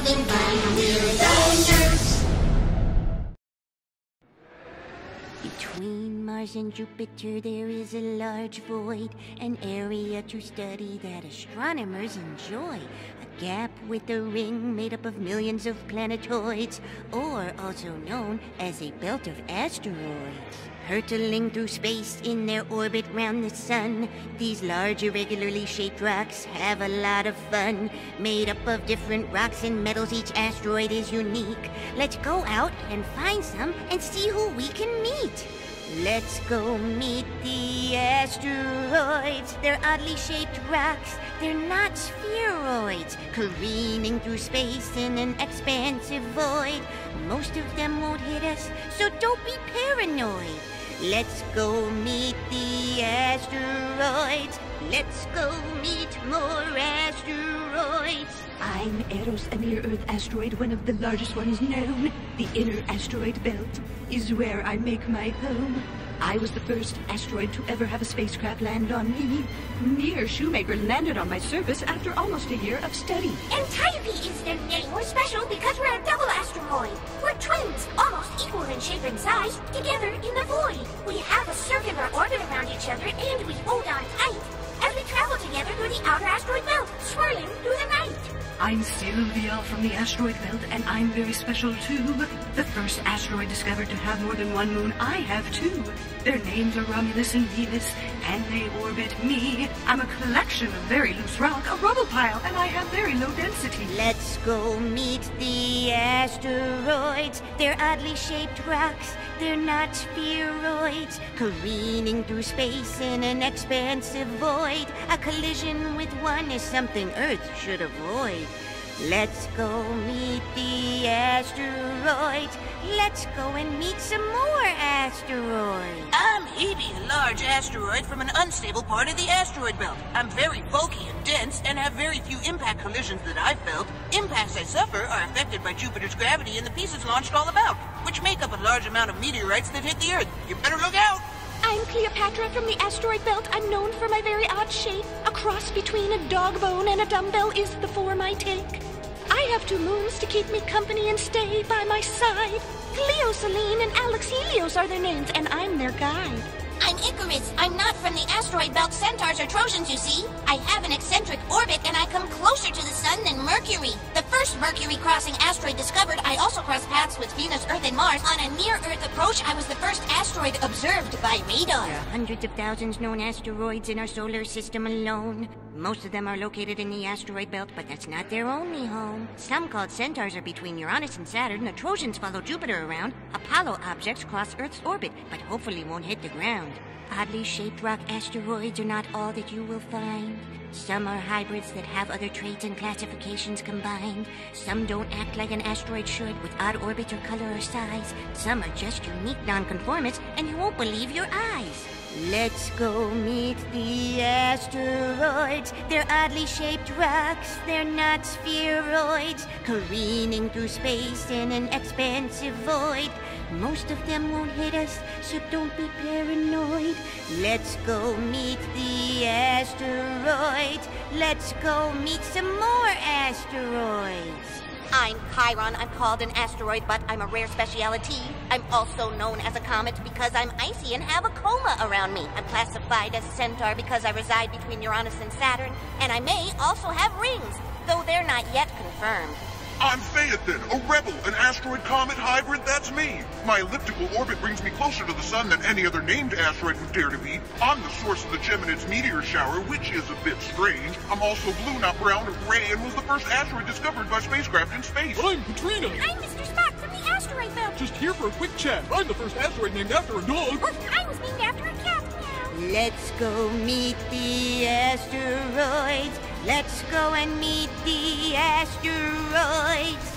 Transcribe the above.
something fun. We're the nerds. Between Mars and Jupiter there is a large void, an area to study that astronomers enjoy. A gap with a ring made up of millions of planetoids, or also known as a belt of asteroids. Hurtling through space in their orbit round the sun, these large irregularly shaped rocks have a lot of fun. Made up of different rocks and metals, each asteroid is unique. Let's go out and find some and see who we can meet. Let's go meet the asteroids. They're oddly shaped rocks. They're not spheroids, careening through space in an expansive void. Most of them won't hit us, so don't be paranoid. Let's go meet the asteroids. Let's go meet more asteroids. I'm Eros, a near-Earth asteroid, one of the largest ones known. The inner asteroid belt is where I make my home. I was the first asteroid to ever have a spacecraft land on me. Near Shoemaker landed on my surface after almost a year of study. Antiope is their name. We're special because we're a double asteroid. We're twins, almost equal in shape and size, together in the void. We have a circular orbit around each other, and we hold on tight as we travel together through the outer asteroid belt, swirling through the night. I'm Sylvia from the asteroid belt, and I'm very special too. The first asteroid discovered to have more than one moon. I have two. Their names are Romulus and Venus, and they orbit me. I'm a collection of very loose rock, a rubble pile, and I have very low density. Let's go meet the asteroids. They're oddly shaped rocks. They're not spheroids, careening through space in an expansive void. A collision with one is something Earth should avoid. Let's go meet the asteroids. Let's go and meet some more asteroids. I'm Hebe, a large asteroid from an unstable part of the asteroid belt. I'm very bulky and dense and have very few impact collisions that I've felt. Impacts I suffer are affected by Jupiter's gravity and the pieces launched all about, which make up a large amount of meteorites that hit the Earth. You better look out! I'm Cleopatra from the asteroid belt. I'm known for my very odd shape. A cross between a dog bone and a dumbbell is the form I take. I have two moons to keep me company and stay by my side. Cleo, Selene, and Alex Helios are their names, and I'm their guide. I'm Icarus. I'm not from the asteroid belt. Centaurs are Trojans, you see. I have an eccentric orbit, and I come closer to the sun than Mercury. The first Mercury-crossing asteroid discovered, I also crossed paths with Venus, Earth, and Mars. On a near-Earth approach, I was the first asteroid observed by radar. There are hundreds of thousands known asteroids in our solar system alone. Most of them are located in the asteroid belt, but that's not their only home. Some called Centaurs are between Uranus and Saturn. The Trojans follow Jupiter around. Apollo objects cross Earth's orbit, but hopefully won't hit the ground. Oddly shaped rock asteroids are not all that you will find. Some are hybrids that have other traits and classifications combined. Some don't act like an asteroid should, with odd orbit or color or size. Some are just unique nonconformists, and you won't believe your eyes. Let's go meet the asteroids. They're oddly shaped rocks. They're not spheroids, careening through space in an expansive void. Most of them won't hit us, so don't be paranoid. Let's go meet the asteroids. Let's go meet some more asteroids. I'm Chiron. I'm called an asteroid, but I'm a rare speciality. I'm also known as a comet because I'm icy and have a coma around me. I'm classified as a centaur because I reside between Uranus and Saturn, and I may also have rings, though they're not yet confirmed. I'm Phaethon, a rebel, an asteroid-comet hybrid, that's me. My elliptical orbit brings me closer to the sun than any other named asteroid would dare to be. I'm the source of the Geminids meteor shower, which is a bit strange. I'm also blue, not brown or gray, and was the first asteroid discovered by spacecraft in space. I'm Katrina. I'm Mr. Spock from the asteroid belt. Just here for a quick chat. I'm the first asteroid named after a dog. I was named after a cat. Meow. Let's go meet the asteroids. Let's go and meet the asteroids.